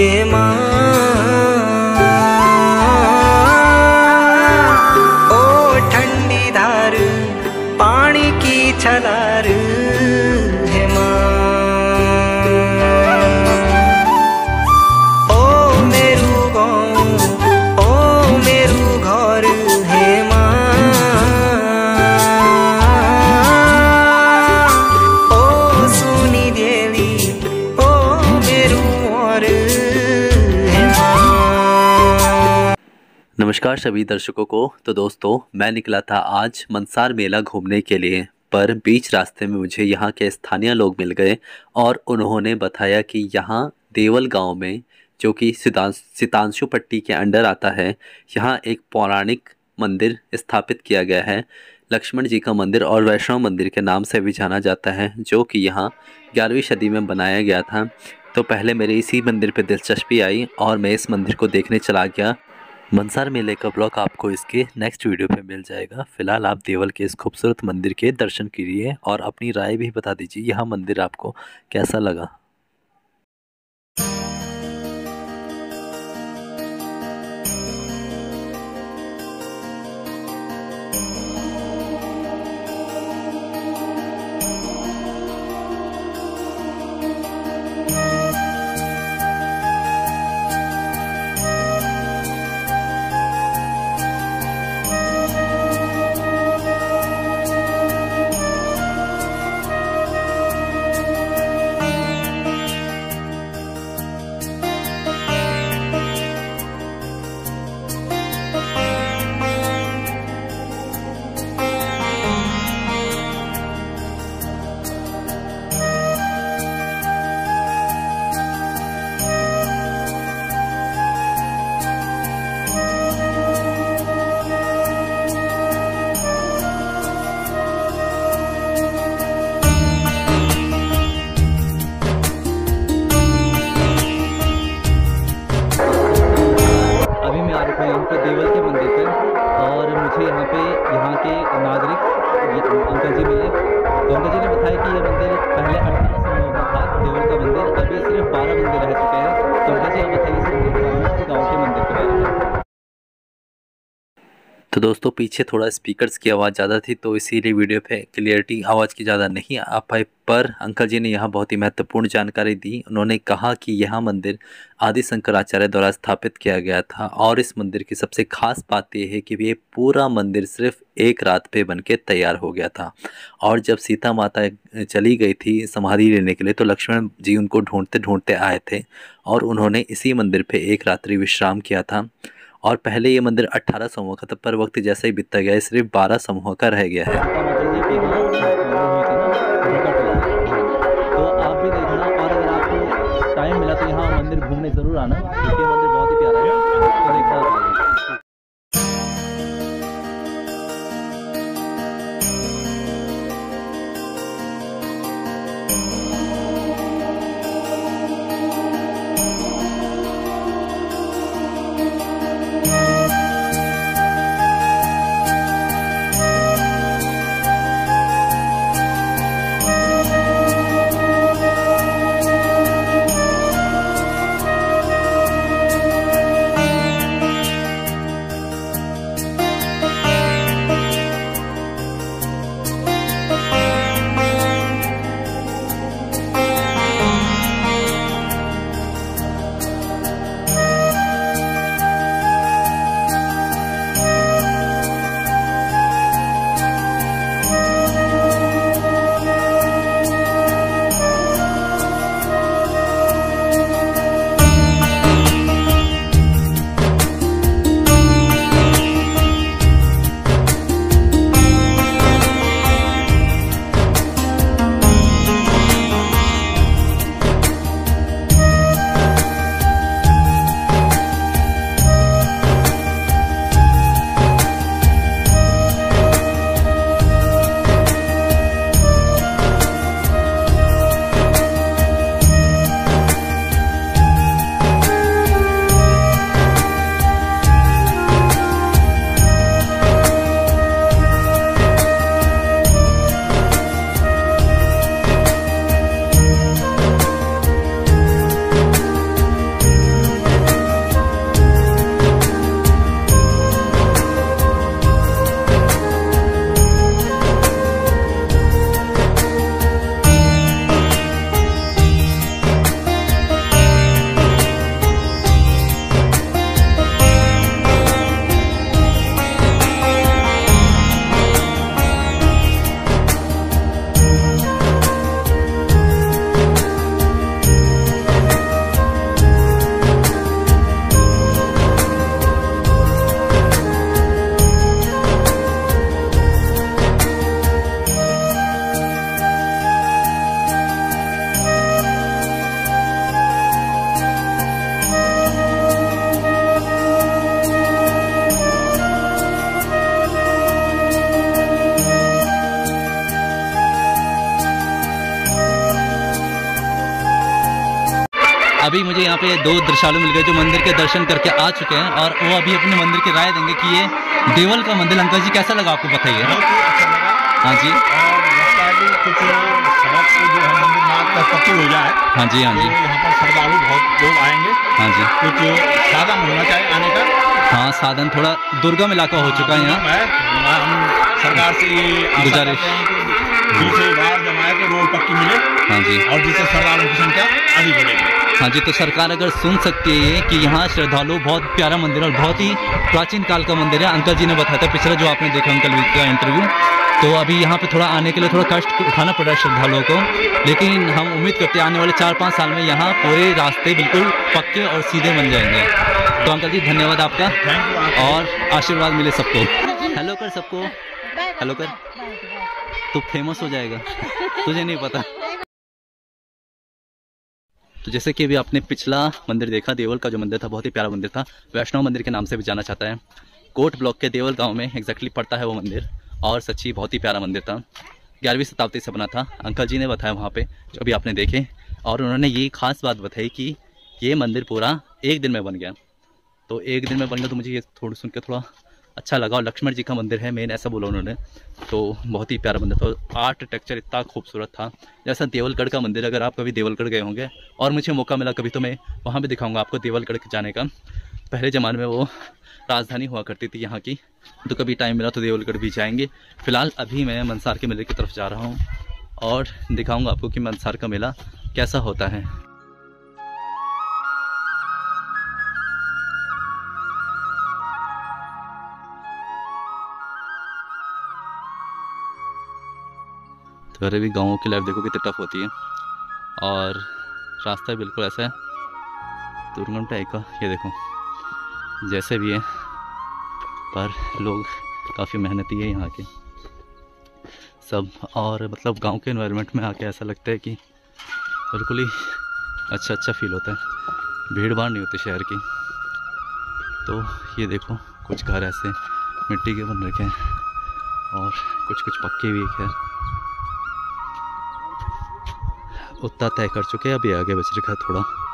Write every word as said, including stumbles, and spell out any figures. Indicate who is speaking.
Speaker 1: हे माँ। ओ ठंडी धार पानी की छलार हे माँ। ओ मेरू गाँव ओ मेरू घर हे माँ। ओ सुनी देवी ओ मेरू और हे माँ।
Speaker 2: नमस्कार सभी दर्शकों को। तो दोस्तों, मैं निकला था आज मंसार मेला घूमने के लिए, पर बीच रास्ते में मुझे यहाँ के स्थानीय लोग मिल गए और उन्होंने बताया कि यहाँ देवल गांव में, जो कि सितांशु पट्टी के अंडर आता है, यहाँ एक पौराणिक मंदिर स्थापित किया गया है। लक्ष्मण जी का मंदिर और वैष्णव मंदिर के नाम से भी जाना जाता है, जो कि यहाँ ग्यारहवीं सदी में बनाया गया था। तो पहले मेरे इसी मंदिर पर दिलचस्पी आई और मैं इस मंदिर को देखने चला गया। मंसार मेले का ब्लॉग आपको इसके नेक्स्ट वीडियो पे मिल जाएगा। फिलहाल आप देवल के इस खूबसूरत मंदिर के दर्शन कीजिए और अपनी राय भी बता दीजिए, यह मंदिर आपको कैसा लगा।
Speaker 3: देवल के मंदिर पर और मुझे यहाँ पे यहाँ के नागरिक अंकल जी मिले। तो अंकल जी ने बताया कि ये मंदिर पहले अठारह सौ का था देवल का मंदिर, अभी सिर्फ बारह मंदिर रह चुके हैं। तो अंकल जी आप बताइए इस गाँव के मंदिर के बारे में।
Speaker 2: तो दोस्तों, पीछे थोड़ा स्पीकर्स की आवाज़ ज़्यादा थी, तो इसीलिए वीडियो पे क्लियरिटी आवाज़ की ज़्यादा नहीं आ पाई। पर अंकल जी ने यहाँ बहुत ही महत्वपूर्ण जानकारी दी। उन्होंने कहा कि यह मंदिर आदि शंकराचार्य द्वारा स्थापित किया गया था और इस मंदिर की सबसे खास बात यह है कि ये पूरा मंदिर सिर्फ एक रात पे बन के तैयार हो गया था। और जब सीता माता चली गई थी समाधि लेने के लिए, तो लक्ष्मण जी उनको ढूंढते ढूंढते आए थे और उन्होंने इसी मंदिर पर एक रात्रि विश्राम किया था। और पहले ये मंदिर अठारह समूह का था, पर वक्त जैसे ही बीतता गया सिर्फ बारह समूह का रह गया है।
Speaker 3: तो आप भी देखना, और अगर आपको टाइम मिला तो यहाँ मंदिर घूमने जरूर आना, क्योंकि ये मंदिर बहुत ही प्यारा है। तो देखना अभी मुझे यहाँ पे दो दृश्यालु मिल गए जो मंदिर के दर्शन करके आ चुके हैं और वो अभी अपने मंदिर की राय देंगे कि ये देवल का मंदिर। अंकल जी कैसा लगा आपको बताइए। हाँ जी
Speaker 4: कुछ सड़क जो है मंदिर मार्ग का पक्की हो जाए। हाँ जी हाँ जी यहाँ पर श्रद्धालु बहुत लोग आएंगे। हाँ जी कुछ साधन होना चाहिए आने का। हाँ साधन थोड़ा दुर्गम इलाका हो चुका है यहाँ। हम सरकार से ये गुजारिश दूसरी बार जब आए तो रोड पक्की मिले। हाँ जी और जिससे श्रद्धालुओं की संख्या अधिक बढ़ेगी। हाँ जी तो सरकार अगर सुन सकती है कि यहाँ श्रद्धालु बहुत प्यारा मंदिर है और बहुत ही प्राचीन काल का मंदिर है। अंकल जी ने बताया था पिछला जो आपने देखा अंकल का इंटरव्यू, तो अभी यहाँ पे थोड़ा आने के लिए थोड़ा कष्ट उठाना पड़ रहा है श्रद्धालुओं को, लेकिन हम उम्मीद करते हैं आने वाले चार पाँच साल में यहाँ पूरे रास्ते बिल्कुल पक्के और सीधे बन जाएंगे। तो अंकल जी धन्यवाद आपका और आशीर्वाद मिले सबको। हेलो कर सबको, हेलो कर, तो फेमस हो जाएगा, तुझे नहीं पता। तो जैसे कि अभी आपने पिछला मंदिर देखा, देवल का जो मंदिर था बहुत ही प्यारा मंदिर था, वैष्णव मंदिर के नाम से भी जाना चाहता है। कोट ब्लॉक के देवल गांव में एग्जैक्टली पड़ता है वो मंदिर और सच्ची बहुत ही प्यारा मंदिर था। ग्यारहवीं शताब्दी से बना था। अंकल जी ने बताया वहाँ पे जो अभी आपने देखे, और उन्होंने ये खास बात बताई कि ये मंदिर पूरा एक दिन में बन गया। तो एक दिन में बन गया तो मुझे ये थोड़ा सुन के थोड़ा अच्छा लगा। और लक्ष्मण जी का मंदिर है मेन, ऐसा बोला उन्होंने, तो बहुत ही प्यारा मंदिर था। आर्किटेक्चर इतना खूबसूरत था जैसा देवलगढ़ का मंदिर। अगर आप कभी देवलगढ़ गए होंगे और मुझे मौका मिला कभी तो मैं वहाँ भी दिखाऊंगा आपको देवलगढ़ जाने का। पहले ज़माने में वो राजधानी हुआ करती थी यहाँ की, तो कभी टाइम मिला तो देवलगढ़ भी जाएंगे। फिलहाल अभी मैं मंसार के मेले की तरफ जा रहा हूँ और दिखाऊंगा आपको कि मंसार का मेला कैसा होता है। तो अरे भी गाँवों की लाइफ देखो कितनी टफ होती है और रास्ता बिल्कुल ऐसा है दुर्गम टाइप का। ये देखो जैसे भी है, पर लोग काफ़ी मेहनती है यहाँ के सब। और मतलब गांव के एनवायरनमेंट में आके ऐसा लगता है कि बिल्कुल ही अच्छा अच्छा फील होता है, भीड़ भाड़ नहीं होती शहर की। तो ये देखो कुछ घर ऐसे मिट्टी के बन रखे हैं और कुछ कुछ पक्के भी है। उतना तय कर चुके हैं, अभी आगे बच रखा है थोड़ा।